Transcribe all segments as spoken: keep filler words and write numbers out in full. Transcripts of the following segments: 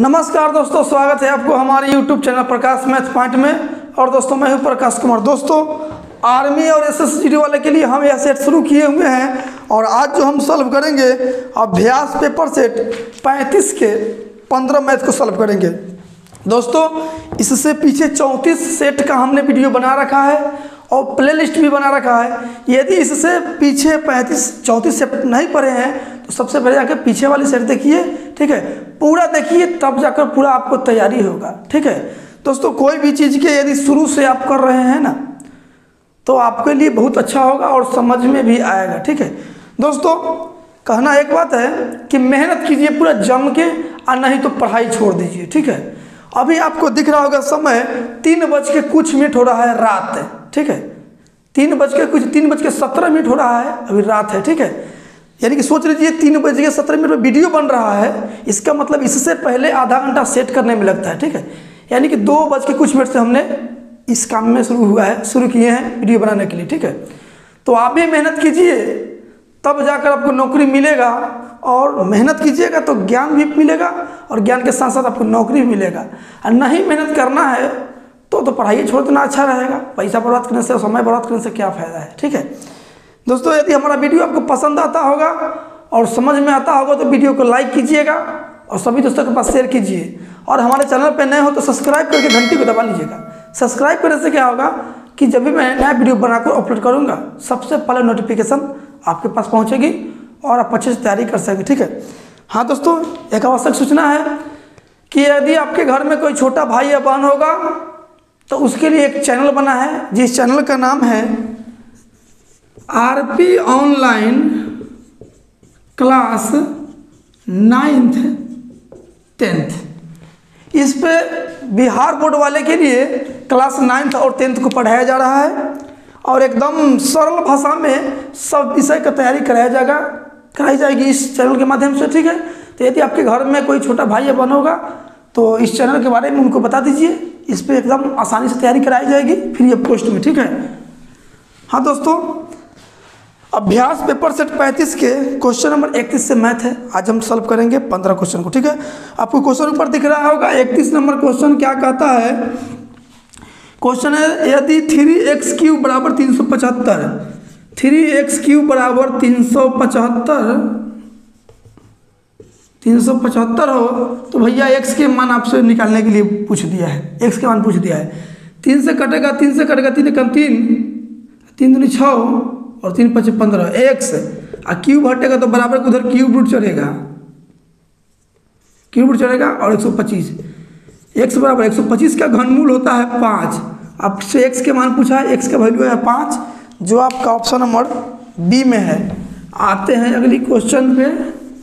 नमस्कार दोस्तों, स्वागत है आपको हमारे YouTube channel Prakash math point में। और दोस्तों मैं हूं प्रकाश कुमार। दोस्तों आर्मी और एसएसजी वाले के लिए हम यह सेट शुरू किए हुए हैं और आज जो हम सॉल्व करेंगे अभ्यास पेपर सेट पैंतीस के पंद्रह मैथ को सॉल्व करेंगे। दोस्तों इससे पीछे चौंतीस सेट का हमने वीडियो बना रखा है और प्लेलिस्ट भी बना रखा है। यदि इससे पीछे पैंतीस चौंतीस सेट नहीं पढ़े हैं तो सबसे पहले जाकर पीछे वाली सेट देखिए, ठीक है, पूरा देखिए, तब जाकर पूरा आपको तैयारी होगा, ठीक है। दोस्तों कोई भी चीज़ के यदि शुरू से आप कर रहे हैं ना तो आपके लिए बहुत अच्छा होगा और समझ में भी आएगा, ठीक है। दोस्तों कहना एक बात है कि मेहनत कीजिए पूरा जम के और नहीं तो पढ़ाई छोड़ दीजिए, ठीक है। अभी आपको दिख रहा होगा समय तीन बज के कुछ मिनट हो रहा है, रात है, ठीक है। तीन बज के कुछ तीन बज के सत्रह मिनट हो रहा है, अभी रात है, ठीक है। यानी कि सोच लीजिए तीन बज के सत्रह मिनट में वीडियो बन रहा है, इसका मतलब इससे पहले आधा घंटा सेट करने में लगता है, ठीक है। यानी कि दो बज के कुछ मिनट से हमने इस काम में शुरू हुआ है शुरू किए हैं वीडियो बनाने के लिए, ठीक है। तो आप भी मेहनत कीजिए तब जाकर आपको नौकरी मिलेगा, और मेहनत कीजिएगा तो ज्ञान भी मिलेगा और ज्ञान के साथ साथ आपको नौकरी भी मिलेगा। और नहीं मेहनत करना है तो तो पढ़ाई छोड़ देना अच्छा रहेगा। पैसा बर्बाद करने से और समय बर्बाद करने से क्या फ़ायदा है, ठीक है। दोस्तों यदि हमारा वीडियो आपको पसंद आता होगा और समझ में आता होगा तो वीडियो को लाइक कीजिएगा और सभी दोस्तों के पास शेयर कीजिए। और हमारे चैनल पर नए हो तो सब्सक्राइब करके घंटी को दबा लीजिएगा। सब्सक्राइब करने से क्या होगा कि जब भी मैं नया वीडियो बनाकर अपलोड करूँगा सबसे पहले नोटिफिकेशन आपके पास पहुँचेगी और आप अच्छे से तैयारी कर सकेंगे, ठीक है। हाँ दोस्तों, एक आवश्यक सूचना है कि यदि आपके घर में कोई छोटा भाई या बहन होगा तो उसके लिए एक चैनल बना है जिस चैनल का नाम है RP online class ninth tenth. इस पे बिहार बोर्ड वाले के लिए क्लास नाइन्थ और टेंथ को पढ़ाया जा रहा है और एकदम सरल भाषा में सब विषय का तैयारी कराया जाएगा कराई जाएगी इस चैनल के माध्यम से, ठीक है। तो यदि आपके घर में कोई छोटा भाई या बहन होगा तो इस चैनल के बारे में उनको बता दीजिए। इस पर एकदम आसानी से तैयारी कराई जाएगी फ्री ऑफ कॉस्ट में, ठीक है। हाँ दोस्तों, अभ्यास पेपर सेट पैंतीस के क्वेश्चन नंबर इकतीस से मैथ है। आज हम सॉल्व करेंगे पंद्रह क्वेश्चन को, ठीक है। आपको क्वेश्चन ऊपर दिख रहा होगा इकतीस नंबर क्वेश्चन क्या कहता है। क्वेश्चन है यदि थ्री एक्स क्यूब बराबर तीन सौ पचहत्तर थ्री एक्स क्यूब बराबर तीन सौ पचहत्तर तीन सौ पचहत्तर हो तो भैया एक्स के मान आपसे निकालने के लिए पूछ दिया है। एक्स के मान पूछ दिया है। तीन से कटेगा तीन से कटेगा तीन कम तीन तीन दूनी छः और तीन पचे पंद्रह। एक्स और क्यूब हटेगा तो बराबर को उधर क्यूब रूट चढ़ेगा क्यूब रूट चढ़ेगा और एक सौ पच्चीस। एक्स बराबर एक सौ पच्चीस का घनमूल होता है पाँच। आपसे एक्स के मान पूछा है, एक्स का वैल्यू है पाँच, जो आपका ऑप्शन नंबर बी में है। आते हैं अगली क्वेश्चन पे।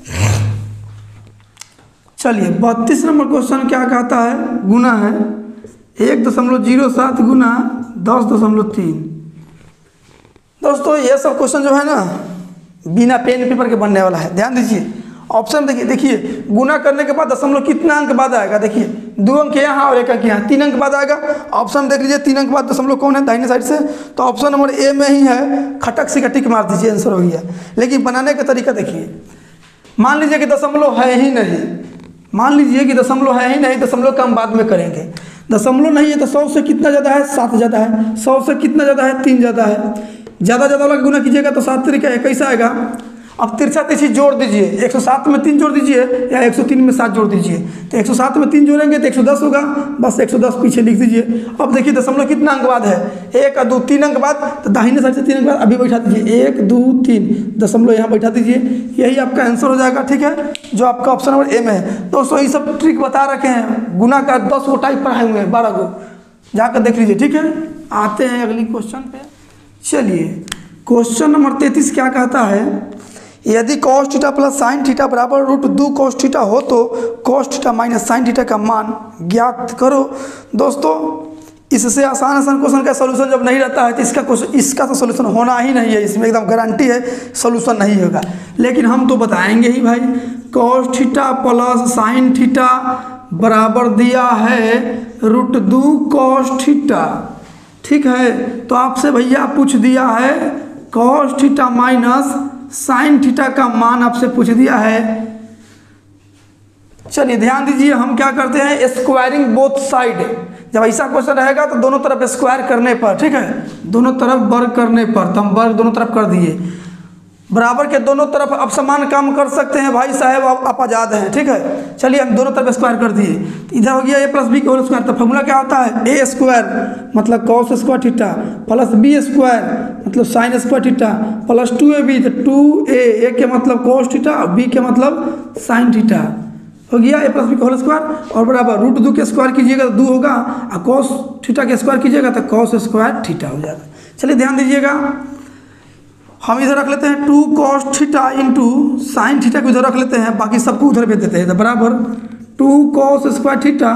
चलिए बत्तीस नंबर क्वेश्चन क्या कहता है, गुना है एक दशमलव जीरो सात गुना दस दशमलव तीन। दोस्तों ये सब क्वेश्चन जो है ना बिना पेन पेपर के बनने वाला है। ध्यान दीजिए, ऑप्शन देखिए देखिए गुना करने के बाद दशमलव कितना अंक बाद आएगा। देखिए दो अंक यहाँ और एक अंक यहाँ, तीन अंक बाद आएगा। ऑप्शन देख लीजिए, तीन अंक बाद दशमलव कौन है दाहिने साइड से, तो ऑप्शन नंबर ए में ही है। खटक से टिक मार दीजिए, आंसर हो गया। लेकिन बनाने का तरीका देखिए, मान लीजिए कि दशमलव है ही नहीं मान लीजिए कि दशमलव है ही नहीं दशमलव का हम बाद में करेंगे। दशमलव नहीं है तो सौ से कितना ज़्यादा है, सात ज़्यादा है। सौ से कितना ज़्यादा है, तीन ज़्यादा है। ज़्यादा ज़्यादा वाला गुना कीजिएगा तो सात तरीका इक्कीस आएगा। अब तिरछा तिरछी जोड़ दीजिए, एक सौ सात में तीन जोड़ दीजिए या एक सौ तीन में सात जोड़ दीजिए। तो एक सौ सात में तीन जोड़ेंगे तो एक सौ दस होगा, बस एक सौ दस पीछे लिख दीजिए। अब देखिए दशमलव कितना अंक बाद है, एक दो तीन अंक बाद, तो दाहिने साइड से तीन अंक बाद अभी बैठा दीजिए, एक दो तीन दशमलव यहाँ बैठा दीजिए। यही आपका आंसर हो जाएगा, ठीक है, जो आपका ऑप्शन नंबर ए में है। दोस्तों ये सब ट्रिक बता रखे हैं, गुना का दस गो टाइप पढ़ाए हुए हैं, बारह गो जाकर देख लीजिए, ठीक है। आते हैं अगली क्वेश्चन पे। चलिए क्वेश्चन नंबर तैंतीस क्या कहता है, यदि cos theta plus sine theta बराबर रूट दो कॉस थीटा हो तो cos theta minus sine theta का मान ज्ञात करो। दोस्तों इससे आसान आसान क्वेश्चन का सॉल्यूशन जब नहीं रहता है तो इसका क्वेश्चन इसका तो सॉल्यूशन होना ही नहीं है, इसमें एकदम गारंटी है सॉल्यूशन नहीं होगा। लेकिन हम तो बताएंगे ही भाई। Cos theta plus sine theta बराबर दिया है रूट दो कॉस थीटा, ठीक है। तो आपसे भैया पूछ दिया है cos theta minus sine theta का मान आपसे पूछ दिया है चलिए ध्यान दीजिए, हम क्या करते हैं, स्क्वायरिंग बोथ साइड। जब ऐसा क्वेश्चन रहेगा तो दोनों तरफ स्क्वायर करने पर, ठीक है, दोनों तरफ वर्ग करने पर, तो हम वर्ग दोनों तरफ कर दिए। बराबर के दोनों तरफ आप समान काम कर सकते हैं भाई साहब, आप, आप आज़ाद हैं, ठीक है। चलिए हम दोनों तरफ स्क्वायर कर दिए, तो इधर हो गया ए प्लस बी के होल स्क्वायर। तो फॉर्मूला क्या होता है, ए स्क्वायर मतलब cos square theta plus B square मतलब sine square theta plus two A B, तो टू ए ए के मतलब कॉस थीटा और बी के मतलब साइन थीटा हो गया, ए प्लस बी का होल स्क्वायर। और बराबर रूट दो के स्क्वायर कीजिएगा तो दो होगा, और कॉस थीटा के स्क्वायर कीजिएगा तो कॉस स्क्वायर थीटा हो जाएगा। चलिए ध्यान दीजिएगा, हम इधर रख लेते हैं two cos theta into sine theta को इधर रख लेते हैं, बाकी सबको उधर भेज देते हैं। तो बराबर टू कॉस स्क्वायर थीटा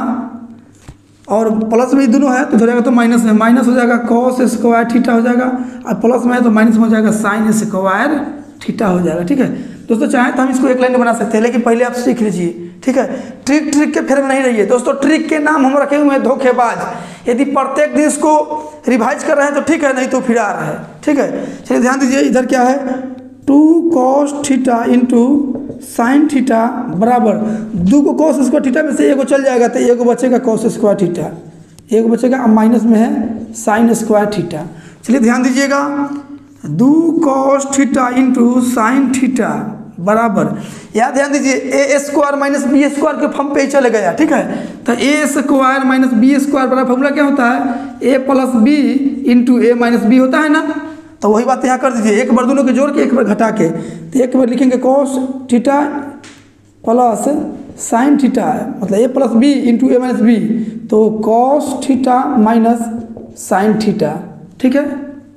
और प्लस में दोनों है तो इधर जाएगा तो माइनस में, माइनस हो जाएगा कॉस स्क्वायर थीटा हो जाएगा, और प्लस में है तो माइनस में हो जाएगा साइन स्क्वायर थीटा हो जाएगा। ठीक है दोस्तों, चाहे तो हम इसको एक लाइन में बना सकते हैं, लेकिन पहले आप सीख लीजिए। ठीक है, ट्रिक ट्रिक के फेर में नहीं रहिए दोस्तों। ट्रिक के नाम हम रखे हुए हैं धोखेबाज। यदि प्रत्येक दिन इसको रिवाइज कर रहे हैं तो ठीक है, नहीं तो फिर आ रहा है। ठीक है, चलिए ध्यान दीजिए, इधर क्या है, two cos theta into sine theta बराबर दो को कॉस स्क्वायर थीटा में से एगो चल जाएगा तो एगो बचेगा कॉस स्क्वायर थीटा, एगो बचेगा, माइनस में है साइन स्क्वायर थीटा। चलिए ध्यान दीजिएगा, दो cos theta into sine theta बराबर, याद ध्यान दीजिए, A square minus B square के फॉर्म पे ही चले गया। ठीक है, तो A square minus B square बराबर फॉर्मूला क्या होता है, A plus B into A minus B होता है ना। तो वही बात यहाँ कर दीजिए, एक बार दोनों के जोड़ के एक बार घटा के, तो एक बार लिखेंगे cos theta plus sine theta, मतलब A plus B into A minus B, तो cos theta minus sine theta. ठीक है,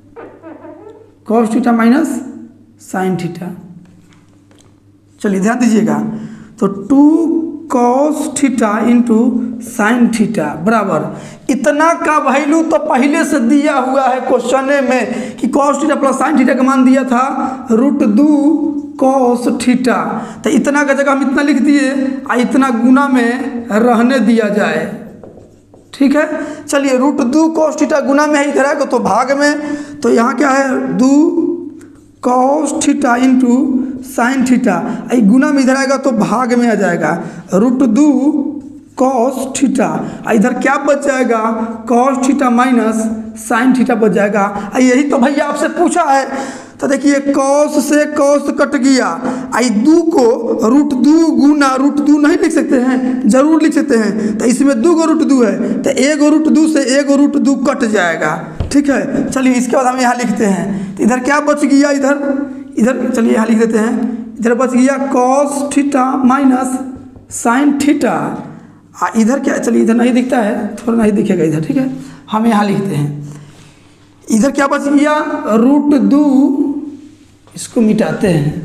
cos theta minus sine theta. चलिए ध्यान दीजिएगा, तो two cos theta into sine theta बराबर इतना का वैल्यू तो पहले से दिया हुआ है क्वेश्चन में कि cos theta plus sine theta का मान दिया था रूट दो कॉस थीटा। तो इतना का जगह हम इतना लिख दिए और इतना गुना में रहने दिया जाए। ठीक है, चलिए रूट दो कॉस थीटा गुना में है, इधर आएगा तो भाग में, तो यहाँ क्या है, दो cos theta into sine theta, आई गुना में इधर आएगा तो भाग में आ जाएगा, रूट दो कॉस थीटा, इधर क्या बच जाएगा, cos theta minus sine theta बच जाएगा। यही तो भैया आपसे पूछा है, तो देखिए कॉस से कॉस कट गया, आई दो को रूट दो गुना रूट दो नहीं लिख सकते हैं, जरूर लिख सकते हैं, तो इसमें दो गो रूट दो है, तो एक रूट दो से एक रूट दो कट जाएगा। ठीक है, चलिए इसके बाद हम यहाँ लिखते हैं, तो इधर क्या बच गया, इधर इधर चलिए यहाँ लिख देते हैं, इधर बच गया cos theta minus sine theta, आ इधर क्या, चलिए इधर नहीं दिखता है, थोड़ा नहीं दिखेगा इधर। ठीक है, हम यहाँ लिखते हैं, इधर क्या बच गया, रूट दो, इसको मिटाते हैं,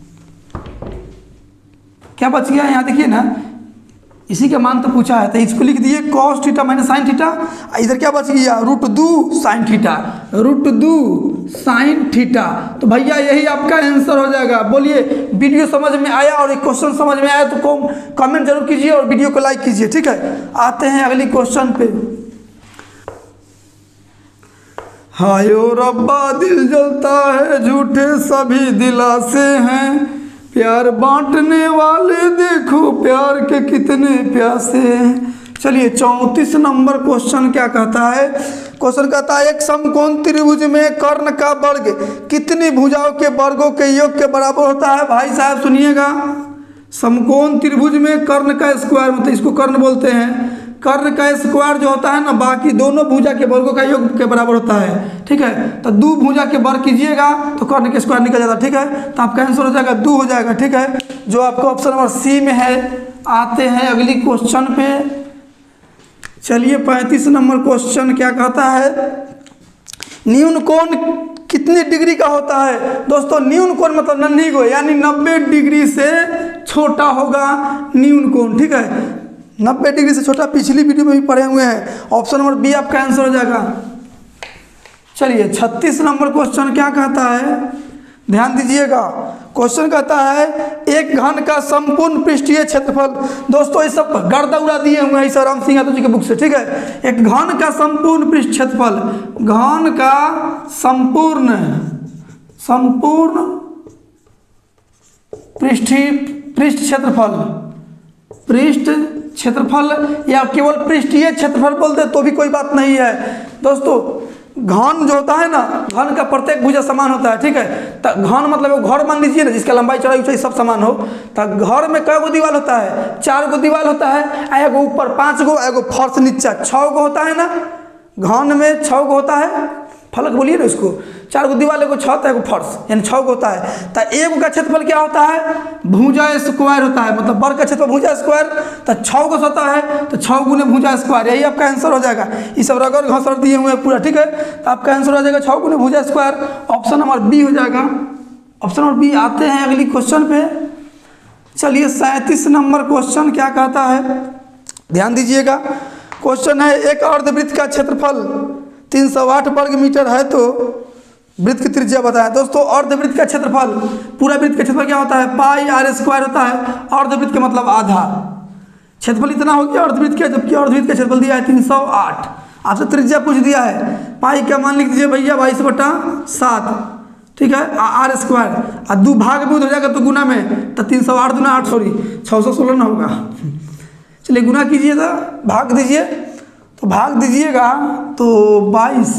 क्या बच गया यहाँ देखिए ना, इसी का मान तो पूछा है, तो इसको लिख दिए cos theta minus sine theta, इधर क्या बच गया, रूट दो साइन थीटा, रूट दो साइन थीटा। तो भैया यही आपका आंसर हो जाएगा। बोलिए वीडियो समझ में आया और एक क्वेश्चन समझ में आया तो कमेंट जरूर कीजिए और वीडियो को लाइक कीजिए। ठीक है, आते हैं अगली क्वेश्चन पे। हायो रब्बा दिल जलता है, झूठे सभी दिलासे हैं, प्यार बांटने वाले देखो प्यार के कितने प्यासे हैं। चलिए चौंतीस नंबर क्वेश्चन क्या कहता है, क्वेश्चन कहता है एक समकोण त्रिभुज में कर्ण का वर्ग कितनी भुजाओं के वर्गों के योग के बराबर होता है। भाई साहब सुनिएगा, समकोण त्रिभुज में कर्ण का स्क्वायर, मतलब इसको कर्ण बोलते हैं, कर्ण का स्क्वायर जो होता है ना, बाकी दोनों भुजा के वर्गों का योग के बराबर होता है। ठीक है, तो दो भुजा के वर्ग कीजिएगा तो कर्ण के स्क्वायर निकल जाता है। ठीक है, तो आपका आंसर हो जाएगा दो हो जाएगा। ठीक है, जो आपका ऑप्शन नंबर सी में है। आते हैं अगली क्वेश्चन पे। चलिए पैंतीस नंबर क्वेश्चन क्या कहता है, न्यून कोण कितनी डिग्री का होता है। दोस्तों न्यून कोण मतलब नन्ही कोण, यानी नब्बे डिग्री से छोटा होगा न्यून कोण। ठीक है, नब्बे डिग्री से छोटा, पिछली वीडियो में भी पढ़े हुए हैं। ऑप्शन नंबर बी आपका आंसर हो जाएगा। चलिए छत्तीस नंबर क्वेश्चन क्या कहता है, ध्यान दीजिएगा। क्वेश्चन कहता है एक घन का संपूर्ण पृष्ठीय क्षेत्रफल। दोस्तों ये सब गर्दा उड़ा दिए हुए हैं इस राम सिंह यादव जी के बुक से। ठीक है, एक घन का संपूर्ण पृष्ठ क्षेत्रफल, घन का संपूर्ण संपूर्ण पृष्ठीय पृष्ठ क्षेत्रफल पृष्ठ क्षेत्रफल या केवल पृष्ठीय क्षेत्रफल बोलते तो भी कोई बात नहीं है दोस्तों। घन जो होता है ना, घन का प्रत्येक भुजा समान होता है, ठीक है। तो घन मतलब वो घर मान लीजिए ना जिसका लंबाई चौड़ाई ऊंचाई सब समान हो। तो घर में कै गो दीवार होता है? चार गो दीवार होता है, एगो ऊपर पाँच गो, एगो फर्श नीचा छः गो होता है ना। घन में छः गो होता है, फलक बोलिए ना उसको, चार गो दीवार, एगो छत, एगो फर्श, यानी छः गो होता है। तो एक का क्षेत्रफल क्या होता है? भुजा स्क्वायर होता है, मतलब वर्ग का क्षेत्रफल भुजा स्क्वायर। तो छः गो होता है तो छः गुने भुजा स्क्वायर, यही आपका आंसर हो जाएगा। ये सब रगड़ घसड़ दिए हुए हैं पूरा, ठीक है। तो आपका आंसर हो जाएगा छः गुने भुजा स्क्वायर, ऑप्शन नंबर बी हो जाएगा। Option number B. आते हैं अगली क्वेश्चन पे। चलिए सैंतीस नंबर क्वेश्चन क्या कहता है, ध्यान दीजिएगा। क्वेश्चन है एक अर्धवृत्त का क्षेत्रफल तीन सौ आठ वर्ग मीटर है तो वृत्त की त्रिज्या बताएं। दोस्तों अर्धवृत्त का क्षेत्रफल, पूरा वृत्त का क्षेत्रफल क्या होता है? पाई आर स्क्वायर होता है। अर्धवृत्त का मतलब आधा, क्षेत्रफल इतना हो गया अर्धवृत्त का, जबकि अर्धवृत्त का क्षेत्रफल दिया है तीन सौ आठ। आपसे त्रिज्या पूछ दिया है, पाई का मान लिख दीजिए भैया बाईस बटा सात, ठीक है। आर स्क्वायर और दो भाग में हो जाएगा तो गुना में, तो तीन सौ आठ दुना आठ, सॉरी छः सौ सोलह ना होगा। चलिए गुना कीजिए, तो भाग दीजिए, तो भाग दीजिएगा तो बाईस,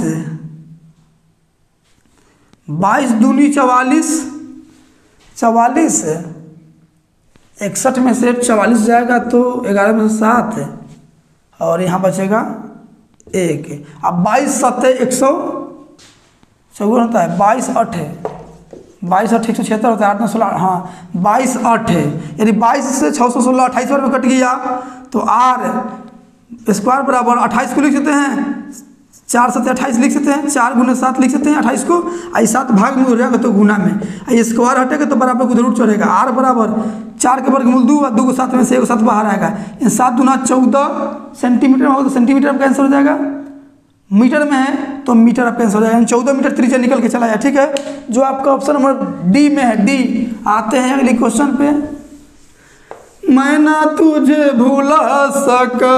बाईस दूनी चवालीस, चवालीस इकसठ में से चवालीस जाएगा तो ग्यारह में से सात है और यहाँ बचेगा एक। अब बाईस सत्ते एक सौ चौवन होता है, बाईस अठ है, बाईस अठ एक सौ छिहत्तर होता है, आठ नौ सोलह, हाँ बाईस अठ है, यानी बाईस से छः सौ सोलह अट्ठाईस बार में कट गया तो आर स्क्वायर बराबर अट्ठाईस को लिख सकते हैं, चार सत्ते अट्ठाईस लिख सकते हैं, चार गुने सात लिख सकते हैं अट्ठाईस को, आई सात भाग में हो जाएगा तो गुना में, आई स्क्वायर हटेगा तो बराबर को जरूर चढ़ेगा। आर बराबर चार के वर्गमूल दो, दो को सात में से एक सात बाहर आएगा, इन सात दुना चौदह सेंटीमीटर में होगा तो सेंटीमीटर आपका आंसर हो जाएगा। मीटर में है तो मीटर आपका आंसर हो जाएगा, चौदह मीटर त्रिज्या निकल के चला जाए, ठीक है। जो आपका ऑप्शन नंबर डी में है, डी। आते हैं अगले क्वेश्चन पे। मैं ना तुझे भुला सका,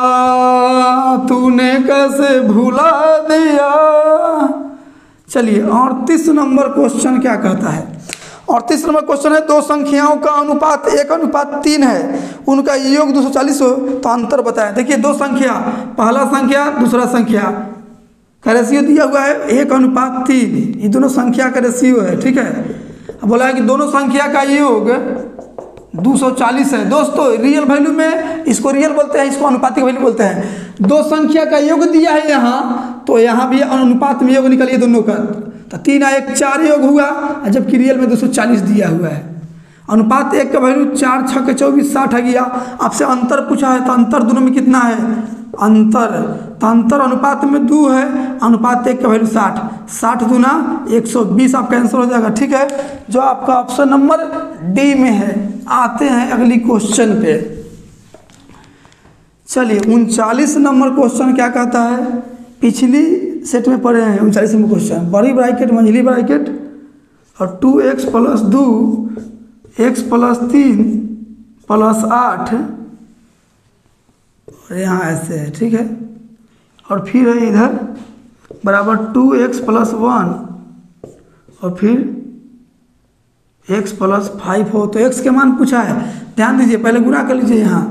तूने कैसे भुला दिया। चलिए अड़तीस नंबर क्वेश्चन क्या कहता है। अड़तीस नंबर क्वेश्चन है दो संख्याओं का अनुपात एक अनुपात तीन है, उनका योग दो सौ चालीस हो तो अंतर बताएं। देखिए दो संख्या, पहला संख्या दूसरा संख्या का रेशियो दिया हुआ है एक अनुपात तीन, ये दोनों संख्या का रेशियो है, ठीक है। बोला है कि दोनों संख्या का योग दो सौ चालीस है। दोस्तों रियल वैल्यू में इसको रियल बोलते हैं, इसको अनुपातिक वैल्यू बोलते हैं। दो संख्या का योग दिया है यहाँ, तो यहाँ भी अनुपात में योग निकलिए दोनों का, तो तीन एक चार योग हुआ, जबकि रियल में दो सौ चालीस दिया हुआ है। अनुपात एक का वैल्यू चार छः के चौबीस साठ आ गया। आपसे अंतर पूछा है तो अंतर दोनों में कितना है? अंतर, तो अंतर अनुपात में दो है, अनुपात एक का वैल्यू साठ, साठ दूना एक सौ बीस आपका आंसर हो जाएगा, ठीक है। जो आपका ऑप्शन नंबर डी में है। आते हैं अगली क्वेश्चन पे। चलिए उनचालीस नंबर क्वेश्चन क्या कहता है, पिछली सेट में पढ़े हैं उनचालीस नंबर क्वेश्चन। बड़ी ब्रैकेट मंझली ब्रैकेट और टू एक्स प्लस दो एक्स प्लस तीन प्लस आठ और यहाँ ऐसे है, ठीक है। और फिर है इधर बराबर टू एक्स प्लस वन और फिर एक्स प्लस फाइव हो, तो एक्स के मान पूछा है। ध्यान दीजिए पहले गुना कर लीजिए यहाँ,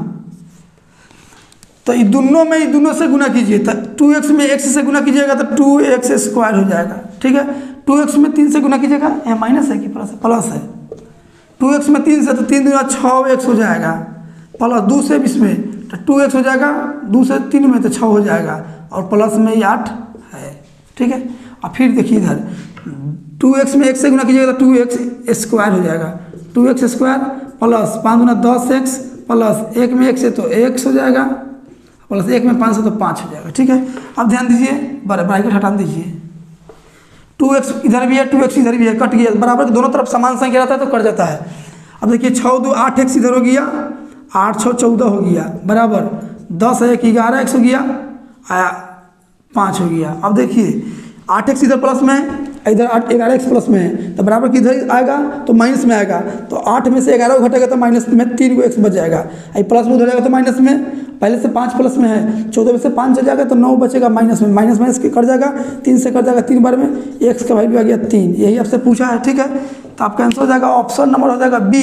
तो ये दोनों में ये दोनों से गुना कीजिए, तो टू एक्स में एक्स से गुना कीजिएगा तो टू एक्स स्क्वायर हो जाएगा, ठीक है। टू एक्स में तीन से गुना कीजिएगा, यहाँ माइनस है कि प्लस है? प्लस है। टू एक्स में तीन से तो तीन दूना छः एक्स हो जाएगा, प्लस दो से इसमें तो टू एक्स हो जाएगा, दो से तीन में तो छः हो जाएगा और प्लस में ये आठ है, ठीक है। और फिर देखिए इधर टू एक्स में एक्स से गुना कीजिएगा तो टू एक्स स्क्वायर हो जाएगा, टू एक्स स्क्वायर प्लस पाँच गुना दस एक्स प्लस एक में एक्स है तो एक्स हो जाएगा, प्लस एक में पाँच से तो पाँच हो जाएगा, ठीक है। अब ध्यान दीजिए ब्रैकेट हटा दीजिए, टू एक्स इधर भी है टू एक्स इधर भी है, कट गया, बराबर दोनों तरफ समान संख्या रहता है तो कट जाता है। अब देखिए छः दो आठ एक्स इधर हो गया, आठ छः चौदह हो गया, बराबर दस एक ग्यारह एक्स हो गया, पाँच हो गया। अब देखिए आठ एक्स इधर प्लस में है, इधर आठ ग्यारह एक्स प्लस में है, तो बराबर किधर आएगा तो माइनस में आएगा, तो आठ में से ग्यारह को घटेगा तो माइनस में तीन को एक्स बच जाएगा, आई प्लस में उधर जाएगा तो माइनस में, पहले से पाँच प्लस में है, चौदह में से पाँच चल जाएगा तो नौ बचेगा माइनस में, माइनस माइनस के कट जाएगा, तीन से कट जाएगा तीन बार में, एक्स का वैल्यू आ गया तीन, यही आपसे पूछा है, ठीक है। तो आपका आंसर हो जाएगा ऑप्शन नंबर हो जाएगा बी,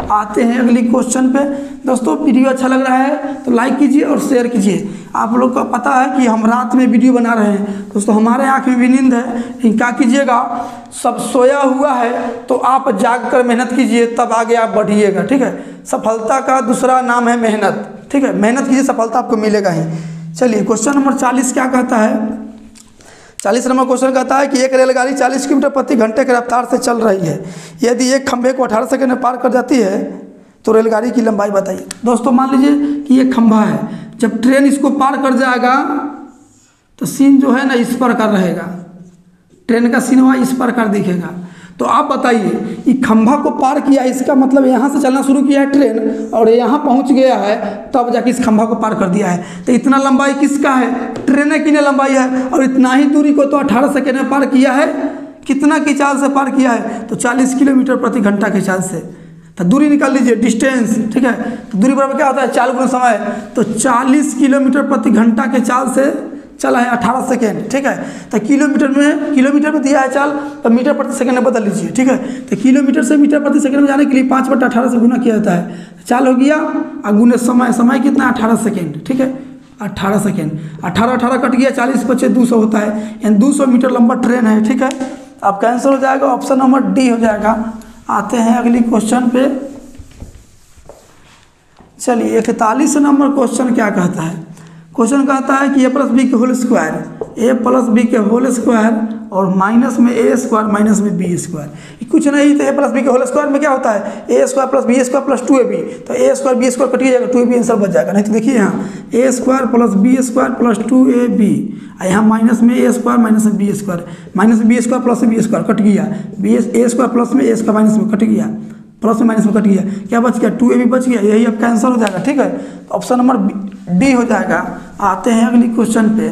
आते हैं अगली क्वेश्चन पे। दोस्तों वीडियो अच्छा लग रहा है तो लाइक कीजिए और शेयर कीजिए। आप लोग को पता है कि हम रात में वीडियो बना रहे हैं दोस्तों, हमारे आँख में भी नींद है, लेकिन क्या कीजिएगा, सब सोया हुआ है तो आप जाग कर मेहनत कीजिए, तब आगे आप बढ़िएगा। ठीक है, सफलता का दूसरा नाम है मेहनत। ठीक है, मेहनत कीजिए, सफलता आपको मिलेगा ही। चलिए क्वेश्चन नंबर चालीस क्या कहता है। चालीस नंबर क्वेश्चन कहता है कि एक रेलगाड़ी चालीस किलोमीटर प्रति घंटे की रफ्तार से चल रही है। यदि एक खंभे को अठारह सेकंड में पार कर जाती है तो रेलगाड़ी की लंबाई बताइए। दोस्तों मान लीजिए कि ये खंभा है, जब ट्रेन इसको पार कर जाएगा तो सीन जो है ना इस प्रकार रहेगा, ट्रेन का सीन हुआ इस प्रकार दिखेगा। तो आप बताइए कि खंभा को पार किया, इसका मतलब यहाँ से चलना शुरू किया है ट्रेन और यहाँ पहुँच गया है, तब जाके इस खंभा को पार कर दिया है। तो इतना लंबाई किसका है, ट्रेन की ने लंबाई है, और इतना ही दूरी को तो अठारह सेकेंड में पार किया है। कितना की चाल से पार किया है, तो चालीस किलोमीटर प्रति घंटा की चाल से। तो दूरी निकाल लीजिए, डिस्टेंस। ठीक है, तो दूरी बराबर क्या होता है, चाल गुना समय। तो चालीस किलोमीटर प्रति घंटा के चाल से चला है अठारह सेकेंड। ठीक है, तो किलोमीटर में किलोमीटर में दिया है चाल, तो मीटर प्रति सेकंड में बदल लीजिए। ठीक है, तो किलोमीटर से मीटर प्रति सेकंड में जाने के लिए पाँच बटा अठारह से गुना किया जाता है, चाल हो गया। और गुने समय, समय कितना, अठारह सेकेंड। ठीक है, अठारह सेकेंड, अठारह अठारह कट गया, चालीस पच्चीस दो सौ होता है, यानी दो सौ मीटर लंबा ट्रेन है। ठीक है, आपका आंसर हो जाएगा ऑप्शन नंबर डी हो जाएगा। आते हैं अगली क्वेश्चन पे। चलिए इकतालीस नंबर क्वेश्चन क्या कहता है। क्वेश्चन कहता है कि ए प्लस बी के whole square, A plus B के होल स्क्वायर और माइनस में ए स्क्वायर माइनस में बी स्क्वायर। कुछ नहीं तो ए प्लस बी के होल स्क्वायर में क्या होता है, A square plus B square plus two A B. तो ए स्क्वायर बी स्क्वायर कटिए जाएगा, टू ए बी आंसर बच जाएगा। नहीं तो देखिए यहाँ A square plus B square plus two A B, यहाँ माइनस में ए स्क्वायर माइनस में बी स्क्वायर, माइनस में बी स्क्वायर प्लस में बी स्क्वायर कट गया, बी ए स्क्वायर प्लस में ए स्क्वायर माइनस में कट गया, प्लस में माइनस में कट गया, क्या बच गया, टू ए बी बच गया। यही आपका आंसर हो जाएगा। ठीक है, तो ऑप्शन नंबर डी हो जाएगा। आते हैं अगली क्वेश्चन पे।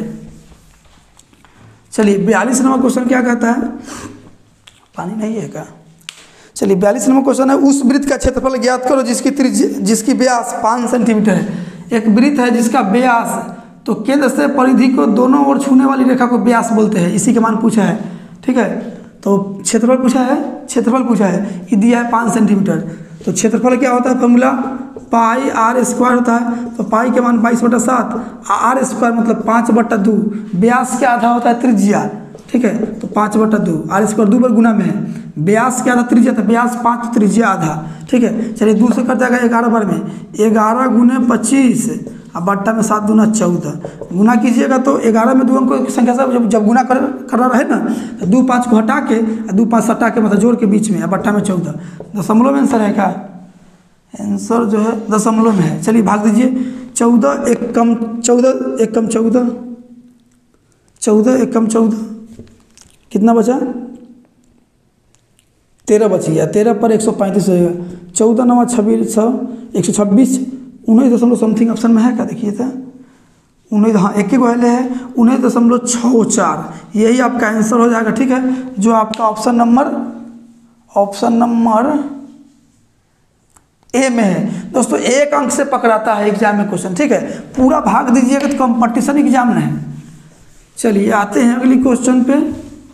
चलिए बयालीस नंबर क्वेश्चन क्या कहता है, पानी नहीं है क्या। चलिए बयालीस नंबर क्वेश्चन है, उस वृत्त का क्षेत्रफल ज्ञात करो जिसकी त्रिज्या जिसकी व्यास पाँच सेंटीमीटर है। एक वृत्त है जिसका व्यास, तो केंद्र से परिधि को दोनों ओर छूने वाली रेखा को व्यास बोलते हैं, इसी के मान पूछा है। ठीक है, तो क्षेत्रफल पूछा है, क्षेत्रफल पूछा है, ये दिया है पाँच सेंटीमीटर। तो क्षेत्रफल क्या होता है, फॉर्मूला पाई आर स्क्वायर होता है। तो पाई के मान बाईस बटा सात, आर स्क्वायर मतलब पाँच बटा दो, व्यास के आधा होता है त्रिज्या। ठीक है, तो पाँच बटा दो, आर स्क्वायर दो बार गुना में है, व्यास के आधा त्रिज्या, तो व्यास पाँच त्रिज्या आधा। ठीक है, चलिए दो से कट जाएगा ग्यारह बार में, ग्यारह गुने पच्चीस अब बट्टा में सात दूना चौदह, गुना कीजिएगा तो ग्यारह में दो अंकों की संख्या से जब जब गुना कर करना रहे ना, तो दो पाँच को हटा के दो पाँच हटा के मतलब जोड़ के बीच में, अब बट्टा में चौदह, दशमलव में आंसर है क्या, आंसर जो है दशमलव में है। चलिए भाग दीजिए, चौदह एक कम चौदह एक कम चौदह, चौदह एक कम चौदह कितना बचा, तेरह बच गया, तेरह पर एक सौ पैंतीस हो जाएगा, चौदह नवा छब्बीस सौ एक सौ छब्बीस, उन्नीस दशमलव समथिंग ऑप्शन में है क्या, देखिए था उन्नीस, हाँ एक ही पहले है, उन्नीस दशमलव छः चार, यही आपका आंसर हो जाएगा। ठीक है, जो आपका option number option number A में है। दोस्तों एक अंक से पकड़ाता है एग्जाम में क्वेश्चन। ठीक है, पूरा भाग दीजिएगा तो कंपटीशन एग्जाम में है। चलिए आते हैं अगली क्वेश्चन पे।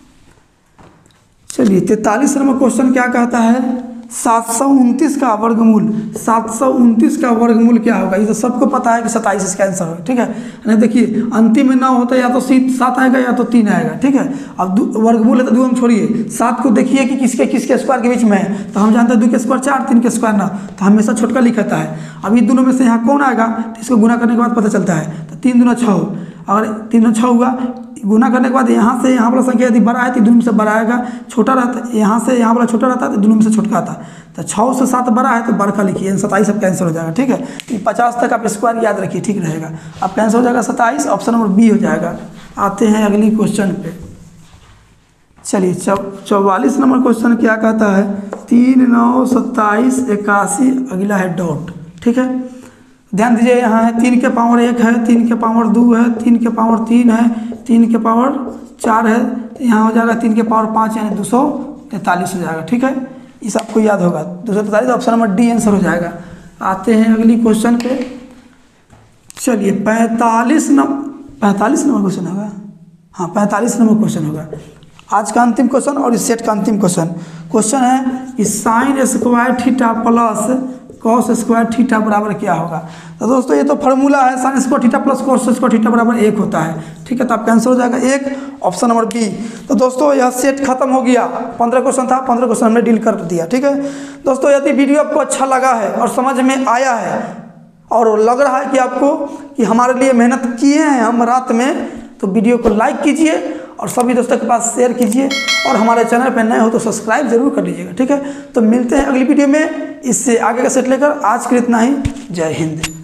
चलिए तैतालीस नंबर क्वेश्चन क्या कहता है, सात सौ उनतीस का वर्गमूल, सात सौ उनतीस का वर्गमूल क्या होगा, ये तो सबको पता है कि सत्ताईस इसका आंसर होगा। ठीक है, नहीं देखिए अंतिम में ना होता है, या तो सी सात आएगा या तो तीन आएगा। ठीक है, अब वर्गमूल है तो दो हम छोड़िए, सात को देखिए कि किसके किसके स्क्वायर के बीच में है, तो हम जानते हैं दो के स्क्वायर चार, तीन के स्क्वायर ना, तो हमेशा छोटका लिखता है। अब ये दोनों में से यहाँ कौन आएगा, तो इसको गुना करने के बाद पता चलता है, तो तीन दूना छः, अगर तीन दूना छः हुआ, गुना करने के बाद यहाँ से यहाँ वाला संख्या यदि बड़ा है तो दोनों में से बड़ा आएगा, छोटा रहता है यहाँ से यहाँ वाला छोटा रहता है तो दोनों में से छोटा आता है, तो छः से सात बड़ा है तो बड़ा का लिखिए, सत्ताईस आपका आंसर हो जाएगा। ठीक है, ये पचास तक आप स्क्वायर याद रखिए, ठीक रहेगा, आपका आंसर हो जाएगा सत्ताईस, ऑप्शन नंबर बी हो जाएगा। आते हैं अगली क्वेश्चन पे। चलिए चौवालीस नंबर क्वेश्चन क्या कहता है, तीन नौ सत्ताईस इक्यासी, अगला है डॉट। ठीक है, ध्यान दीजिए, यहाँ है तीन के पावर एक है, तीन के पावर दो है, तीन के पावर तीन है, तीन के पावर चार है, तो यहाँ हो जाएगा तीन के पावर पाँच यानी दो सौ तैंतालीस हो जाएगा। ठीक है, इस आपको याद होगा, दो सौ तैंतालीस ऑप्शन नंबर डी आंसर हो जाएगा। आते हैं अगली क्वेश्चन पे। चलिए पैंतालीस नंबर पैंतालीस नंबर क्वेश्चन होगा, हाँ पैंतालीस नंबर क्वेश्चन होगा। आज का अंतिम क्वेश्चन और इस सेट का अंतिम क्वेश्चन क्वेश्चन है कि sine square theta plus cos square theta बराबर क्या होगा। तो दोस्तों ये तो फार्मूला है, sine square theta plus cos square theta बराबर एक होता है। ठीक है, तो आपका आंसर हो जाएगा एक, ऑप्शन नंबर बी। तो दोस्तों यह सेट खत्म हो गया, पंद्रह क्वेश्चन था, पंद्रह क्वेश्चन हमने डील कर दिया। ठीक है दोस्तों, यदि वीडियो आपको अच्छा लगा है और समझ में आया है और लग रहा है कि आपको कि हमारे लिए मेहनत किए हैं हम रात में, तो वीडियो को लाइक कीजिए और सभी दोस्तों के पास शेयर कीजिए और हमारे चैनल पर नए हो तो सब्सक्राइब जरूर कर लीजिएगा। ठीक है, तो मिलते हैं अगली वीडियो में इससे आगे का सेट लेकर। आज के लिए इतना ही, जय हिंद।